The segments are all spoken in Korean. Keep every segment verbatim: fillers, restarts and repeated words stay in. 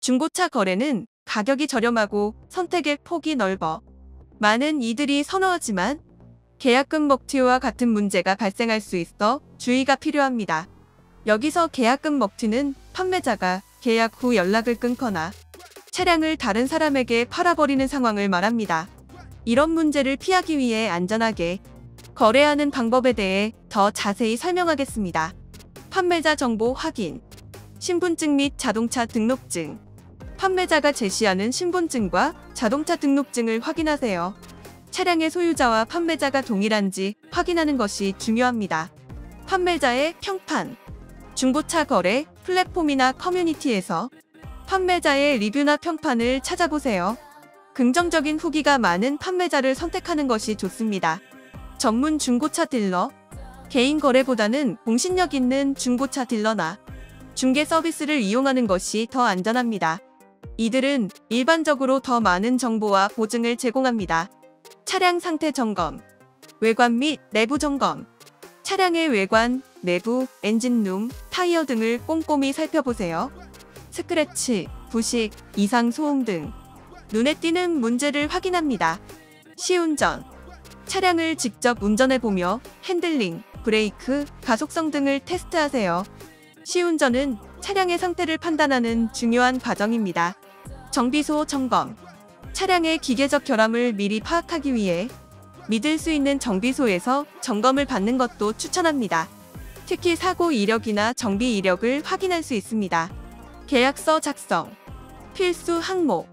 중고차 거래는 가격이 저렴하고 선택의 폭이 넓어 많은 이들이 선호하지만 계약금 먹튀와 같은 문제가 발생할 수 있어 주의가 필요합니다. 여기서 계약금 먹튀는 판매자가 계약 후 연락을 끊거나 차량을 다른 사람에게 팔아버리는 상황을 말합니다. 이런 문제를 피하기 위해 안전하게 거래하는 방법에 대해 더 자세히 설명하겠습니다. 판매자 정보 확인, 신분증 및 자동차 등록증. 판매자가 제시하는 신분증과 자동차 등록증을 확인하세요. 차량의 소유자와 판매자가 동일한지 확인하는 것이 중요합니다. 판매자의 평판. 중고차 거래 플랫폼이나 커뮤니티에서 판매자의 리뷰나 평판을 찾아보세요. 긍정적인 후기가 많은 판매자를 선택하는 것이 좋습니다. 전문 중고차 딜러. 개인 거래보다는 공신력 있는 중고차 딜러나 중개 서비스를 이용하는 것이 더 안전합니다. 이들은 일반적으로 더 많은 정보와 보증을 제공합니다. 차량 상태 점검. 외관 및 내부 점검. 차량의 외관, 내부, 엔진룸, 타이어 등을 꼼꼼히 살펴보세요. 스크래치, 부식, 이상 소음 등 눈에 띄는 문제를 확인합니다. 시운전. 차량을 직접 운전해보며 핸들링, 브레이크, 가속성 등을 테스트하세요. 시운전은 차량의 상태를 판단하는 중요한 과정입니다. 정비소 점검. 차량의 기계적 결함을 미리 파악하기 위해 믿을 수 있는 정비소에서 점검을 받는 것도 추천합니다. 특히 사고 이력이나 정비 이력을 확인할 수 있습니다. 계약서 작성. 필수 항목.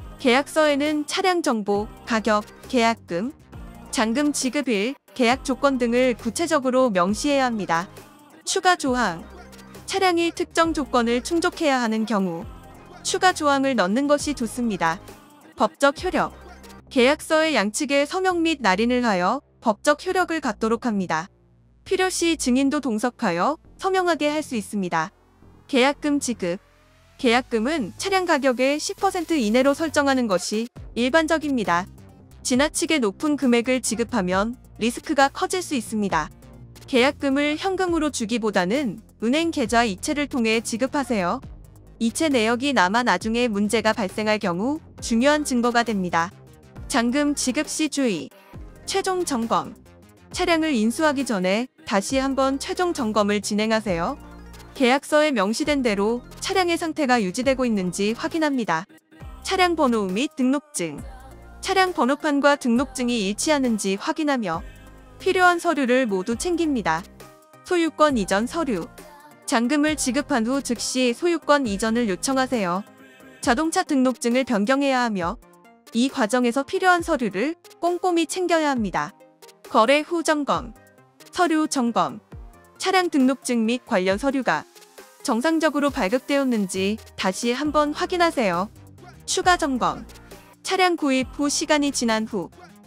계약서에는 차량 정보, 가격, 계약금, 잔금 지급일, 계약 조건 등을 구체적으로 명시해야 합니다. 추가 조항. 차량이 특정 조건을 충족해야 하는 경우 추가 조항을 넣는 것이 좋습니다. 법적 효력. 계약서의 양측의 서명 및 날인을 하여 법적 효력을 갖도록 합니다. 필요시 증인도 동석하여 서명하게 할 수 있습니다. 계약금 지급. 계약금은 차량 가격의 십 퍼센트 이내로 설정하는 것이 일반적입니다. 지나치게 높은 금액을 지급하면 리스크가 커질 수 있습니다. 계약금을 현금으로 주기보다는 은행 계좌 이체를 통해 지급하세요. 이체 내역이 남아 나중에 문제가 발생할 경우 중요한 증거가 됩니다. 잔금 지급 시 주의. 최종 점검. 차량을 인수하기 전에 다시 한번 최종 점검을 진행하세요. 계약서에 명시된 대로 차량의 상태가 유지되고 있는지 확인합니다. 차량 번호 및 등록증. 차량 번호판과 등록증이 일치하는지 확인하며 필요한 서류를 모두 챙깁니다. 소유권 이전 서류. 잔금을 지급한 후 즉시 소유권 이전을 요청하세요. 자동차 등록증을 변경해야 하며 이 과정에서 필요한 서류를 꼼꼼히 챙겨야 합니다. 거래 후 점검. 서류 점검. 차량 등록증 및 관련 서류가 정상적으로 발급되었는지 다시 한번 확인하세요. 추가 점검. 차량 구입 후 시간이 지난 후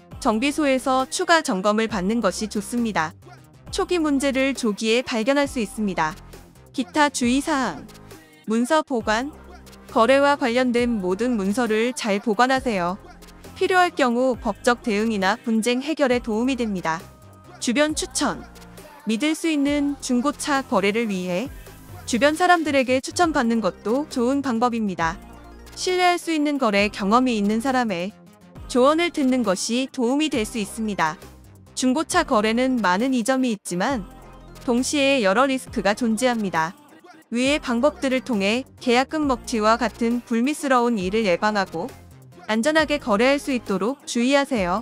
정비소에서 추가 점검을 받는 것이 좋습니다. 초기 문제를 조기에 발견할 수 있습니다. 기타 주의사항. 문서 보관. 거래와 관련된 모든 문서를 잘 보관하세요. 필요할 경우 법적 대응이나 분쟁 해결에 도움이 됩니다. 주변 추천. 믿을 수 있는 중고차 거래를 위해 주변 사람들에게 추천받는 것도 좋은 방법입니다. 신뢰할 수 있는 거래 경험이 있는 사람의 조언을 듣는 것이 도움이 될 수 있습니다. 중고차 거래는 많은 이점이 있지만 동시에 여러 리스크가 존재합니다. 위의 방법들을 통해 계약금 먹튀와 같은 불미스러운 일을 예방하고 안전하게 거래할 수 있도록 주의하세요.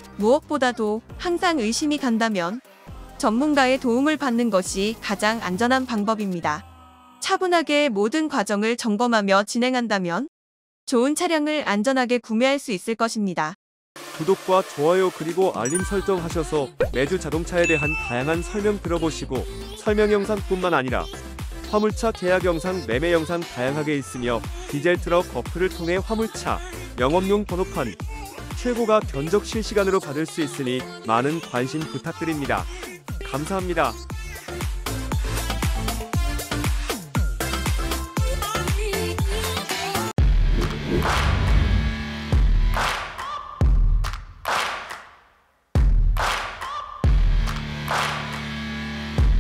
무엇보다도 항상 의심이 간다면 전문가의 도움을 받는 것이 가장 안전한 방법입니다. 차분하게 모든 과정을 점검하며 진행한다면 좋은 차량을 안전하게 구매할 수 있을 것입니다. 구독과 좋아요 그리고 알림 설정하셔서 매주 자동차에 대한 다양한 설명 들어보시고 설명 영상뿐만 아니라 화물차 계약 영상, 매매 영상 다양하게 있으며 디젤 트럭 어플을 통해 화물차, 영업용 번호판, 최고가 견적 실시간으로 받을 수 있으니 많은 관심 부탁드립니다. 감사합니다.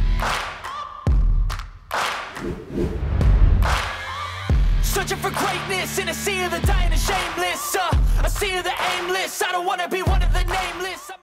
Searching for greatness. greatness in a sea of the dying and shameless. uh, A sea of the aimless. I don't wanna be one of the nameless.